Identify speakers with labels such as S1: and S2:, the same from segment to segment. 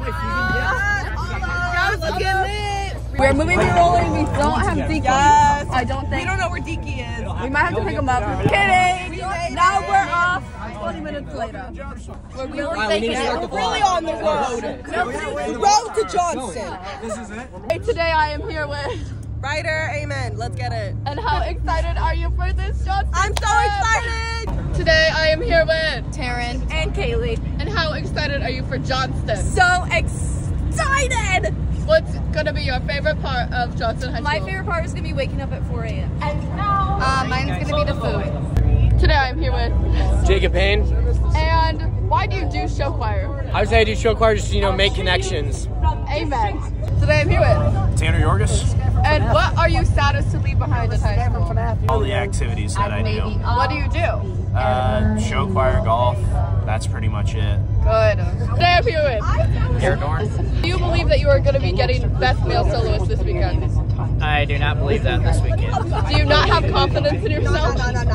S1: We're moving to rolling. We don't have Deaky.
S2: Yes.
S1: I don't think.
S2: We don't know where Deaky is.
S1: We might have to pick him up. Kidding. Now we're off. 20 minutes later. We're
S2: really on the road. Road to Johnston.
S3: This is it.
S1: Hey, today I am here with
S2: Ryder, amen. Let's get it.
S1: And how excited are you for this Johnston?
S2: I'm so excited.
S1: Today I am here with
S4: Taryn
S2: And Kaylee.
S1: And how excited are you for Johnston?
S2: So excited.
S1: What's gonna be your favorite part of Johnston High School?
S4: My favorite part is gonna be waking up at 4 a.m.
S1: Mine's
S4: gonna be the food.
S1: Today I'm here with
S5: Jacob Payne.
S1: And why do you do show choir?
S5: I would say I do show choir just to, make connections.
S1: Amen. Today I'm here with
S3: Tanner Yorgis.
S1: And what are you saddest to leave behind at high school?
S3: All the activities that I do.
S1: What do you do?
S3: Show choir, golf. That's pretty much it.
S1: Good. Today I'm here with
S5: Garrett North.
S1: Do you believe that you are going to be getting Best Male Soloist this weekend?
S5: I do not believe that this weekend.
S1: Do you not have confidence in yourself?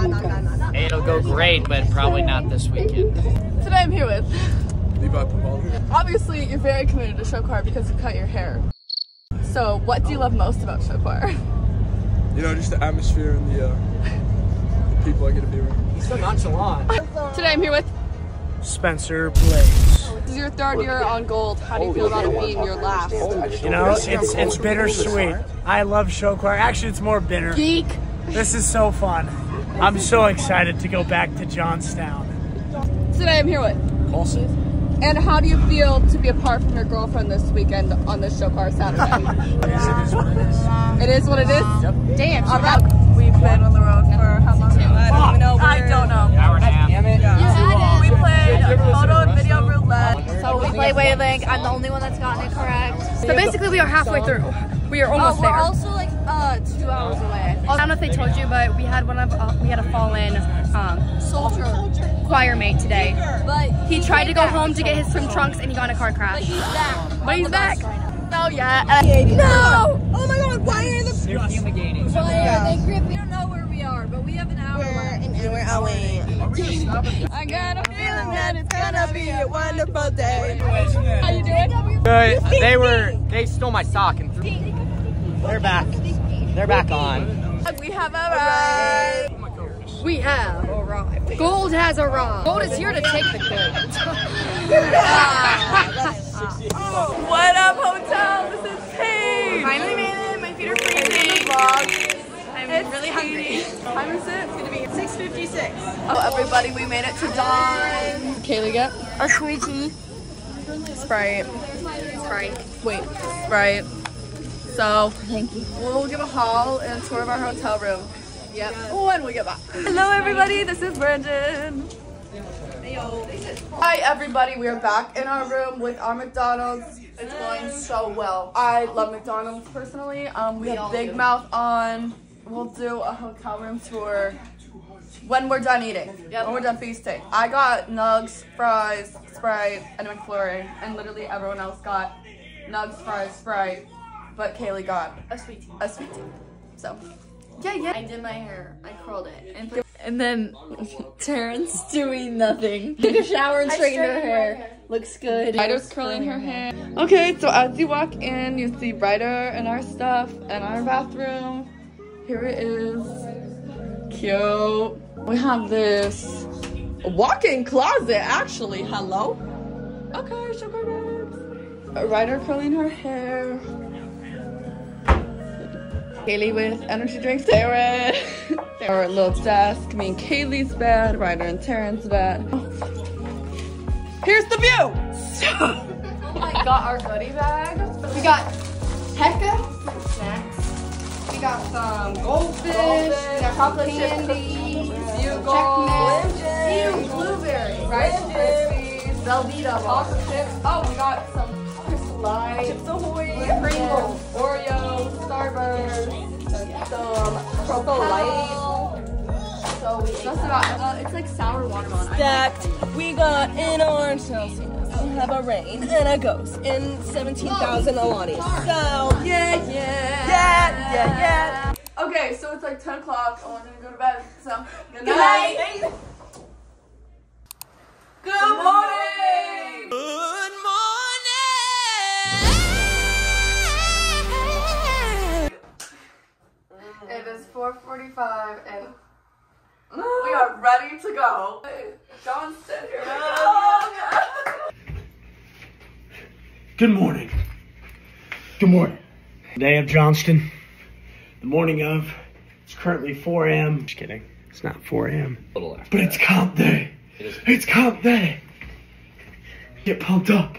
S5: It'll go great, but probably not this weekend.
S1: Today I'm here with
S6: Levi Papal.
S1: Obviously, you're very committed to show choir because you cut your hair. So, what do you love most about show choir?
S6: You know, just the atmosphere and the people I get to be around.
S5: He's so nonchalant.
S1: Today I'm here with
S7: Spencer Blaze.
S1: This is your third year on Gold. How do you feel about it being your last?
S7: You know, it's bittersweet. I love show choir. Actually, it's more bitter.
S1: Geek.
S7: This is so fun. I'm so excited to go back to Johnstown.
S1: Today I'm here with
S6: Awesome.
S1: And how do you feel to be apart from your girlfriend this weekend on this show choir Saturday?
S7: It is what it is.
S1: It is what it is?
S7: Yep.
S1: Damn. All right. We've been on the road for how long?
S2: I don't even know.
S1: I don't know.
S5: Hour and a half.
S1: We played photo and video roulette.
S4: So we play Wavelength. I'm the only one that's gotten it correct. So basically, we are halfway through. We are almost there.
S1: We're also like 2 hours away.
S4: I don't know if they told you, but we had a fallen
S1: Soldier.
S4: choir mate today.
S1: But
S4: He tried to go home to get his swim trunks, and he got in a car crash. But he's back.
S1: No, yeah.
S2: No! Oh my god, why are the...
S5: They're fumigating.
S4: We don't know where we are, but we have an hour left.
S2: We're away.
S1: I got a feeling
S2: that it's gonna be a wonderful day.
S1: How you doing?
S5: They stole my sock and threw. They're back. They're back on.
S1: We have arrived.
S4: We have arrived. Gold has arrived. Gold is here to take the gold.
S1: What up, hotel? This is Paige.
S4: Finally made it. My feet are freezing. I'm really hungry.
S1: What time is it? It's gonna be
S2: 6:56.
S1: Oh, everybody, we made it to Dawn. Kaylee, get
S4: A sweetie.
S1: Sprite.
S4: Sprite.
S1: Wait, Sprite. So, thank you. We'll give a haul and a tour of our hotel room. Yep. When we get back. Hello, everybody. This is Brandon. Hi, everybody. We are back in our room with our McDonald's. It's going so well. I love McDonald's personally. We have Big Mouth on. We'll do a hotel room tour when we're done eating. When we're done feasting. I got nugs, fries, Sprite, and a McFlurry, and literally everyone else got nugs, fries, Sprite, but Kaylee got
S4: A sweetie.
S1: a sweet tea. So, yeah.
S4: I did my hair. I curled it.
S1: And then Terrence doing nothing. Took a shower and straightened her hair. Looks good. Ryder's curling her hair. Okay, so as you walk in, you see Ryder and our stuff and our bathroom. Here it is. Cute. We have this walk-in closet, actually. Hello? Okay, sugar babes. Ryder curling her hair. Kaylee with energy drinks. Sarah. Our little desk. Me and Kaylee's bed. Ryder and Terrence's bed. Here's the view. Oh my god, our goodie bag. We got Hecka snacks. We got some goldfish. We got chocolate candy. Bugle. Blueberry. Rice Krispies. Velveeta. Chocolate chips. Oh, we got some Crystal Light. Chips Ahoy. Pringles. Oreos. Starburst. Some Choco Light. So that's about it's like sour watermelon.
S2: Stacked. We got an orange Celsius. We have a rain and a ghost and 17,000 Alanis. So yeah.
S1: Okay, so it's like 10 o'clock. I want to go to bed. So good
S2: Good
S1: night.
S2: night.
S1: Good morning.
S2: Good morning.
S1: to go. Johnston, here we go.
S7: Good morning. Good morning. Day of Johnston. The morning of. It's currently 4 a.m. Just kidding. It's not 4 a.m. But it's comp day. It's comp day. Get pumped up.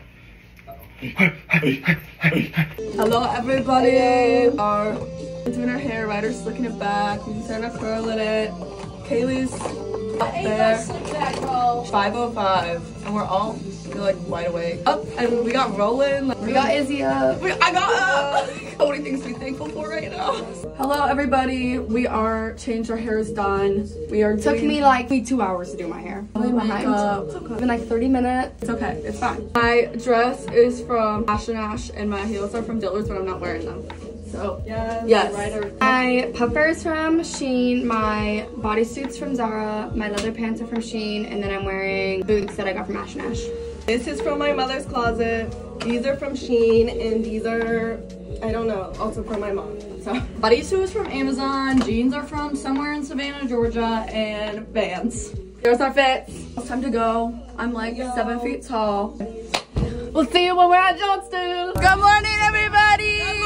S1: Hello everybody. We're doing our hair, Ryder's slicking it back. We started to curling it. Kaylee's up there. 5:05, and we're all like wide awake. Up, and we got rolling. We got Izzy up. I got up. So many things to be thankful for right now. Hello everybody. We are changed. Our hair is done. We are. Took me like 2 hours to do my hair. My makeup. It's been like 30 minutes. It's okay. It's fine. My dress is from Ash and Ash, and my heels are from Dillard's, but I'm not wearing them. So yes. My puffers from Shein, my bodysuit's from Zara, my leather pants are from Shein, and then I'm wearing boots that I got from Ash and Ash.
S2: This is from my mother's closet. These are from Shein, and these are, I don't know, also from my mom. So
S1: Bodysuit is from Amazon, jeans are from somewhere in Savannah, Georgia, and Vans. Here's our fits. It's time to go. I'm like 7 feet tall. We'll see you when we're at Johnston. Good morning, everybody. Good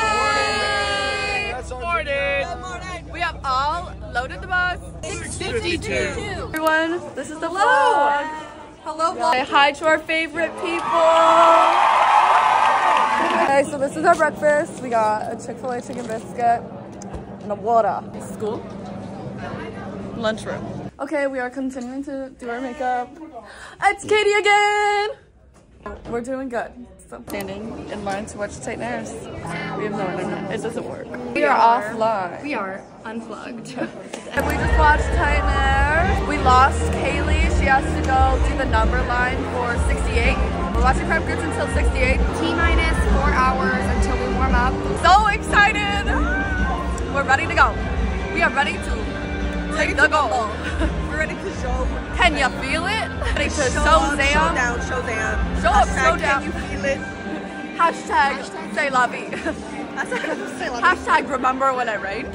S1: morning. Good morning. We have all loaded the bus. 6:52. Everyone, this is the vlog. Hello, vlog. Say hi to our favorite people. Okay, so this is our breakfast. We got a Chick-fil-A chicken biscuit and a water. School. Lunchroom. Okay, we are continuing to do our makeup. It's Katie again. We're doing good. So standing in line to watch Titan Airs. We have no internet. It doesn't work. We are offline. We are unplugged. And we just watched Titan Airs. We lost Kaylee. She has to go do the number line for 68. We're watching Prep Groups until 68. T-minus 4 hours until we warm up. So excited! We're ready to go. We are ready to take the goal.
S2: we're ready to show.
S1: Can you feel it? Ready to show Zam.
S2: Show down.
S1: Show up, show down.
S2: Can you feel it?
S1: Hashtag say la vie. Hashtag remember when I rain.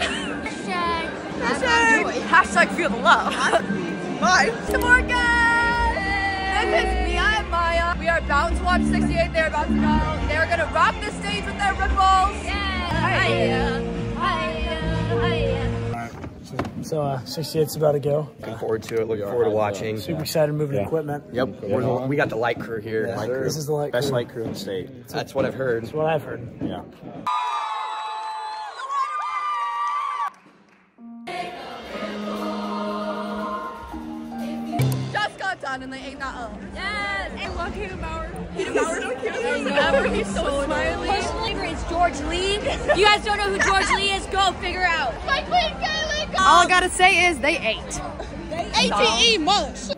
S1: Hashtag feel the love.
S2: Bye.
S1: Good morning. This is Mia and Maya. We are about to watch 68. They're about to go. They're gonna rock the stage with their Red Bulls.
S7: So 68's about to go.
S5: Looking forward to it. Looking forward to watching.
S7: Super excited moving equipment.
S5: Yep. We got the light crew here.
S7: This is the light
S3: Best
S7: crew.
S3: light crew in the state.
S5: That's what I've heard.
S7: That's what I've heard.
S3: Yeah.
S1: Just got done and they ate that up.
S4: Yes! And look, Hayden Bauer.
S1: Hayden Bauer's so cute. He's so smiley.
S4: Personally, it's George Lee. If you guys don't know who George Lee is, go figure out. My queen, Kaylee, go!
S1: All I gotta say is they ate.
S4: ATE much.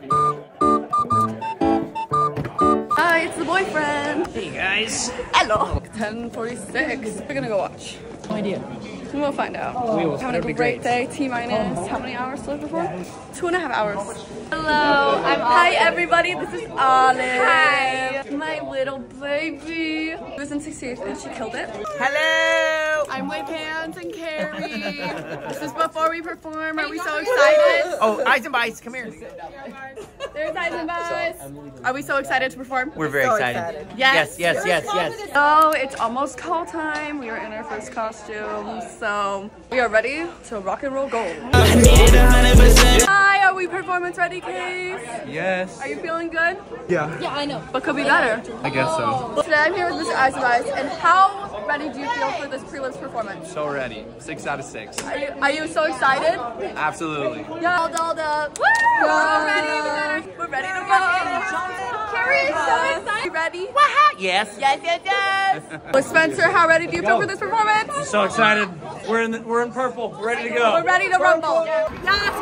S1: Hi, it's the boyfriend.
S7: Hey guys.
S1: Hello. 10:46. We're gonna go watch. No idea. We'll find out.
S7: We will.
S1: Having a great day. T-minus. How many hours to live before? 2.5 hours. Hello. Hi everybody. This is Olive. Hi. My little baby. She was in 68th and she killed it.
S5: Hello.
S1: I'm with Hands and Carrie. This is before we perform. Are we so excited?
S5: Oh, Eisenbeiss, come here.
S1: There's Eisenbeiss. Are we so excited to perform?
S5: We're very excited.
S1: Yes.
S5: Yes.
S1: Oh, it's almost call time. We are in our first costume, so we are ready to rock and roll gold. Hi, are we performance ready, Case?
S6: Yes.
S1: Are you feeling good?
S6: Yeah.
S4: Yeah, I know.
S1: What could be better?
S6: I guess so.
S1: Today I'm here with Mr. Eisenbeiss, and how ready do you feel for this prelims performance?
S6: So ready. 6 out of 6.
S1: Are you so excited?
S6: Absolutely.
S1: Yeah, all dolled up. Woo! We're ready to go. Carrie is so excited. You ready?
S5: Yes.
S1: Well, Spencer, how ready do you feel for this performance?
S7: So excited. We're in purple. We're ready to go.
S1: We're ready to rumble. Yes,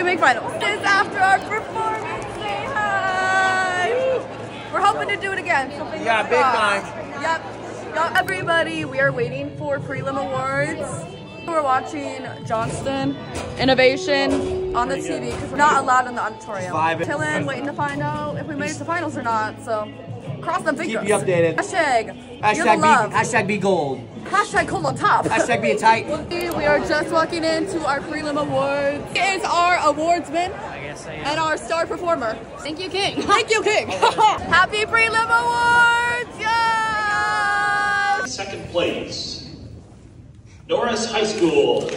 S4: make finals. This is after our performance. Say hi. We're hoping to do it again.
S5: Yeah, big time.
S4: Yep. Everybody, we are waiting for prelim awards. We're watching Johnston Innovation on the TV because we're not allowed in the auditorium. Chillin', waiting to find out if we made it to finals or not. So cross them fingers.
S5: Keep you updated.
S4: Hashtag
S5: be gold.
S4: Hashtag cold on top.
S5: Hashtag be tight.
S4: We are just walking into our prelim awards. It is our awardsman and our star performer. Thank you, King. Thank you, King. Happy prelim awards! Yeah!
S8: Second place, Norris High School.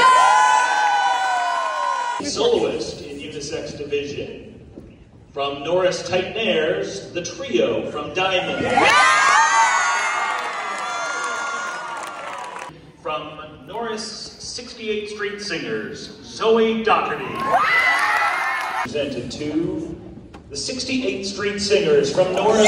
S8: Soloist in unisex division. From Norris Titaneers, the trio from Diamond. From Norris 68th Street Singers, Zoe Doherty. Presented to the 68th Street Singers from Norris.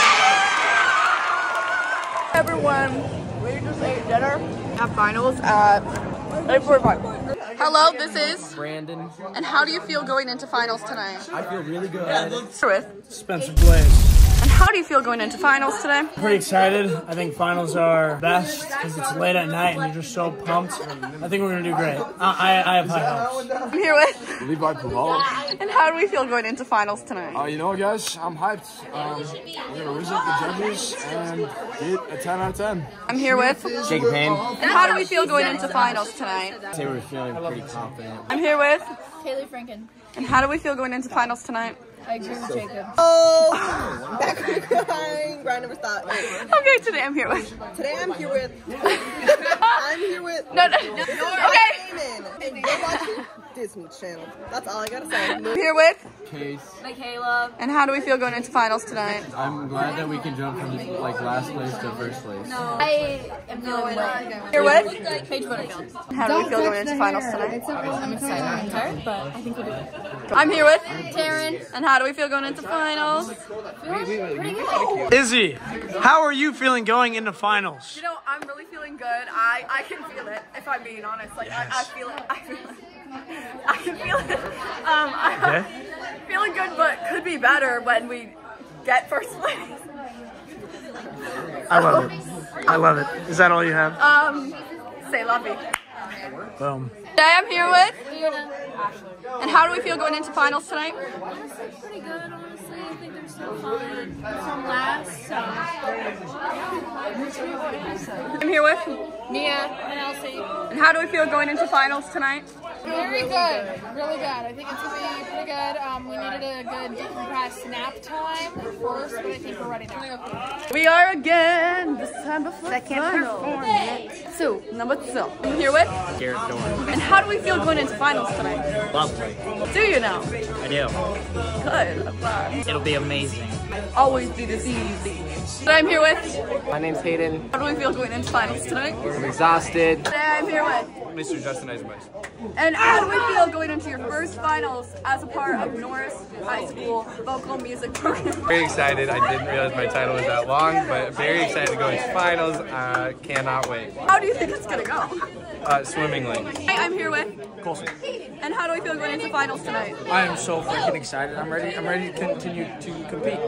S4: Everyone, we just ate dinner. Have finals at 8:45. Hello, this is
S5: Brandon.
S4: And how do you feel going into finals tonight?
S5: I feel really good.
S4: With.
S7: Spencer Blaze.
S4: And how do you feel going into finals today?
S7: Pretty excited. I think finals are best because it's late at night and you're just so pumped. I think we're going to do great. I have high hopes.
S4: I'm here with.
S6: Levi Pavala.
S4: And how do we feel going into finals tonight?
S6: You know what, guys? I'm hyped. We're going to visit the judges and get a 10 out of 10.
S4: I'm here with.
S5: Jacob Payne.
S4: And how do we feel going into finals tonight?
S5: I say we're feeling pretty confident.
S4: I'm here with.
S9: Kaylee Franken.
S4: And how do we feel going into finals tonight?
S9: I agree with Jacob.
S2: Oh, back crying. Grind never stop.
S4: Okay, today I'm here with.
S2: Today I'm here with.
S4: No. Okay.
S2: And you're watching Disney Channel. That's all I gotta say.
S4: I'm here with.
S5: Case.
S9: Michaela.
S4: And how do we feel going into finals tonight?
S5: I'm glad that we can jump from like last place to first place.
S9: I am feeling lit.
S4: Here with.
S9: Paige Butterfield.
S4: How do we feel going into finals tonight?
S9: I'm excited. I'm tired, but I think we'll do it.
S4: I'm here with.
S9: Taryn.
S4: And how do we feel going into finals?
S9: Pretty good.
S7: Izzy, how are you feeling going into finals?
S4: You know, I'm really feeling good. I can feel it, if I'm being honest. Like, I feel it. I can feel it. I'm feeling good, but could be better when we get first place.
S7: I love it. I love it. Is that all you have?
S4: Say la vie.
S7: Boom.
S4: Today I'm here with.
S9: Fiona.
S4: And how do we feel going into finals tonight?
S9: Honestly, pretty good. Honestly, I think they're so fun. From last, so.
S4: I'm here with.
S9: Mia and Elsie.
S4: And how do we feel going into finals tonight?
S9: Very good. Really good. I think it's going to be pretty good. We needed a good decompressed nap time first, but I think we're ready now.
S4: We are again this time before finals. So, number 2. I'm here with.
S5: Garrett Dorn.
S4: And how do we feel going into finals tonight?
S5: Lovely.
S4: Do you know?
S5: I do.
S4: Good. I'm glad.
S5: It'll be amazing.
S4: Always be this easy. Today I'm here with.
S5: My name's Hayden.
S4: How do we feel going into finals tonight?
S5: I'm exhausted.
S4: Today I'm here with.
S6: Mr. Justin Eisman.
S4: And how do we feel going into your first finals as a part of Norris High School vocal music program?
S6: Very excited. I didn't realize my title was that long, but very excited to go into finals. Cannot wait.
S4: How do you think it's gonna go?
S6: Swimmingly.
S4: Hey, I'm here with.
S6: Colson.
S4: And how do we feel going into finals tonight?
S6: I am so freaking excited. I'm ready to continue to compete.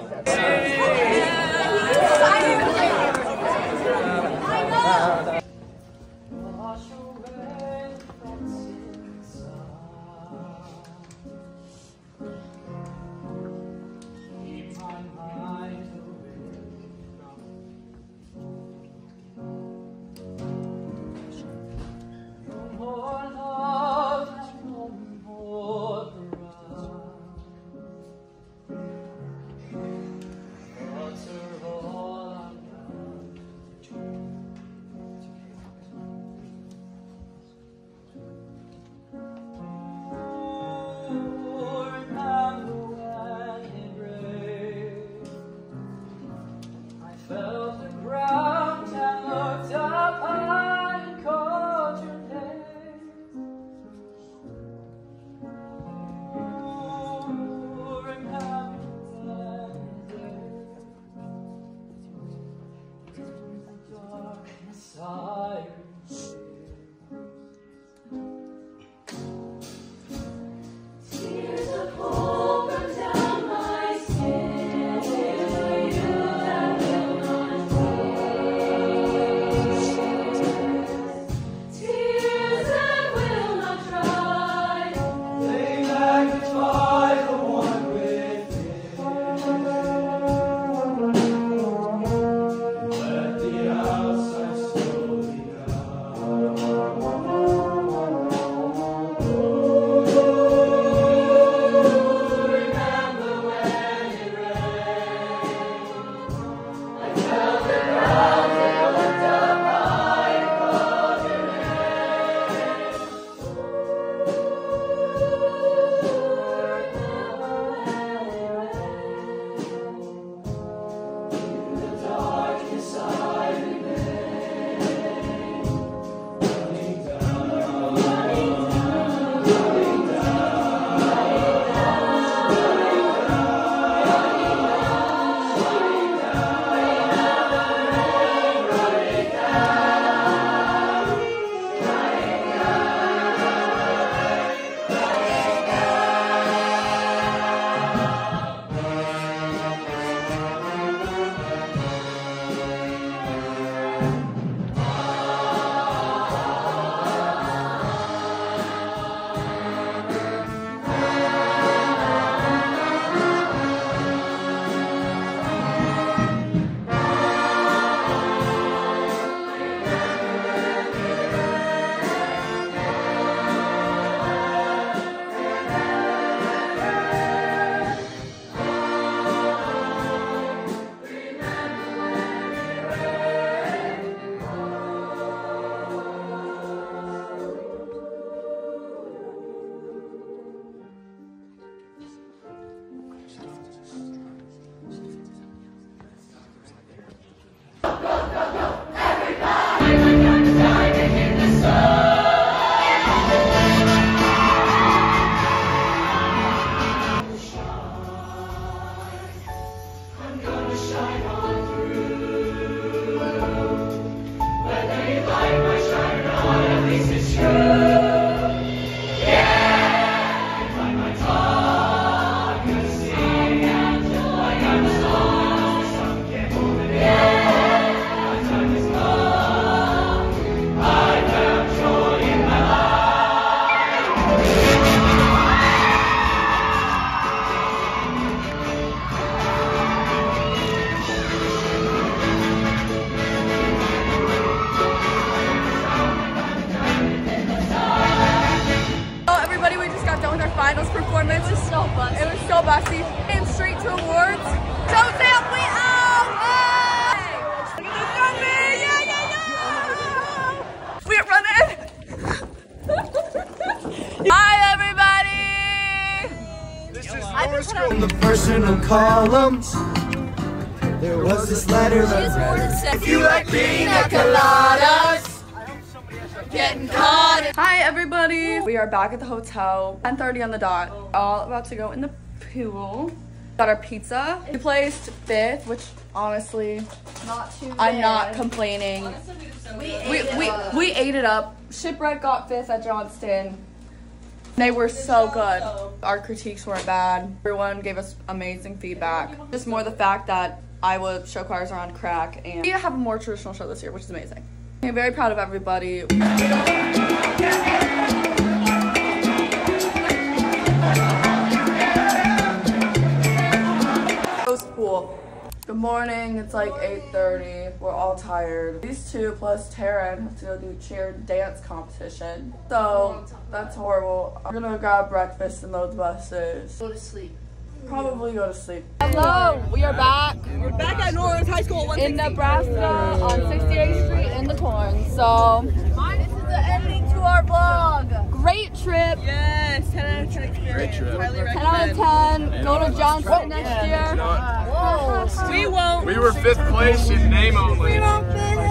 S4: Finals performance. It was so busty. It was so busty. Came straight to awards. So Sam, we out! Hey! Look at this yeah! We're running. Hi everybody!
S10: This is your school. In the personal columns, there was this letter that read, if you like pina coladas,
S4: getting caught. Hi everybody! We are back at the hotel, 10:30 on the dot. All about to go in the pool. Got our pizza. We placed 5th, which honestly,
S1: Not too bad.
S4: I'm not complaining. We ate it up. Shipwreck got 5th at Johnston. They were so good. Our critiques weren't bad. Everyone gave us amazing feedback. Just more the fact that Iowa show choirs are on crack, and we have a more traditional show this year, which is amazing. I'm very proud of everybody. Pool. Good morning, it's like 8:30. We're all tired. These two plus Taryn have to go do cheer dance competition. So that's horrible. I'm gonna grab breakfast and load the buses.
S1: Go to sleep.
S4: Probably go to sleep. Hello, we are back.
S2: We're back at Norris High School
S4: In Nebraska on 68th Street in the Corn. So
S1: This is the ending to our vlog.
S4: great trip.
S2: Yes, 10 out of 10 experience.
S6: Great trip.
S2: Highly
S4: 10 out of 10. Go to Johnston next year.
S2: We won't.
S6: We were 5th place in name only.
S4: We won't finish.